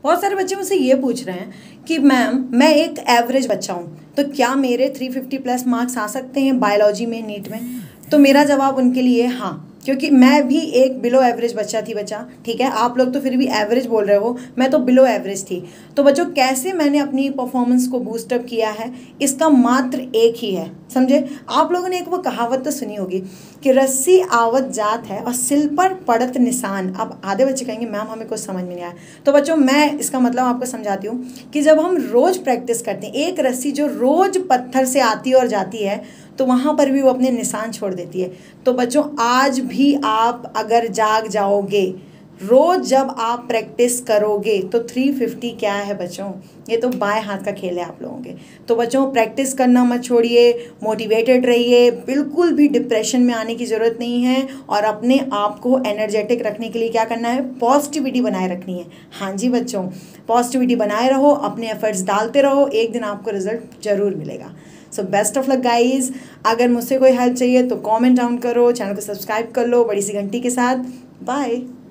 बहुत सारे बच्चे मुझसे ये पूछ रहे हैं कि मैम मैं एक एवरेज बच्चा हूँ, तो क्या मेरे 350 प्लस मार्क्स आ सकते हैं बायोलॉजी में, नीट में? तो मेरा जवाब उनके लिए हाँ, क्योंकि मैं भी एक बिलो एवरेज बच्चा थी बच्चा, ठीक है। आप लोग तो फिर भी एवरेज बोल रहे हो, मैं तो बिलो एवरेज थी। तो बच्चों कैसे मैंने अपनी परफॉर्मेंस को बूस्टअप किया है, इसका मात्र एक ही है, समझे। आप लोगों ने एक वो कहावत तो सुनी होगी कि रस्सी आवत जात है और सिल पर पड़त निशान। अब आधे बच्चे कहेंगे मैम हमें कुछ समझ में नहीं आया। तो बच्चों मैं इसका मतलब आपको समझाती हूँ कि जब हम रोज़ प्रैक्टिस करते हैं, एक रस्सी जो रोज़ पत्थर से आती और जाती है तो वहाँ पर भी वो अपने निशान छोड़ देती है। तो बच्चों आज भी आप अगर जाग जाओगे, रोज़ जब आप प्रैक्टिस करोगे तो 350 क्या है बच्चों, ये तो बाएं हाथ का खेल है आप लोगों के। तो बच्चों प्रैक्टिस करना मत छोड़िए, मोटिवेटेड रहिए, बिल्कुल भी डिप्रेशन में आने की ज़रूरत नहीं है। और अपने आप को एनर्जेटिक रखने के लिए क्या करना है, पॉजिटिविटी बनाए रखनी है। हाँ जी बच्चों, पॉजिटिविटी बनाए रहो, अपने एफर्ट्स डालते रहो, एक दिन आपको रिजल्ट ज़रूर मिलेगा। So best of luck guys. अगर मुझसे कोई हेल्प चाहिए तो कमेंट डाउन करो, चैनल को सब्सक्राइब कर लो बड़ी सी घंटी के साथ। बाय।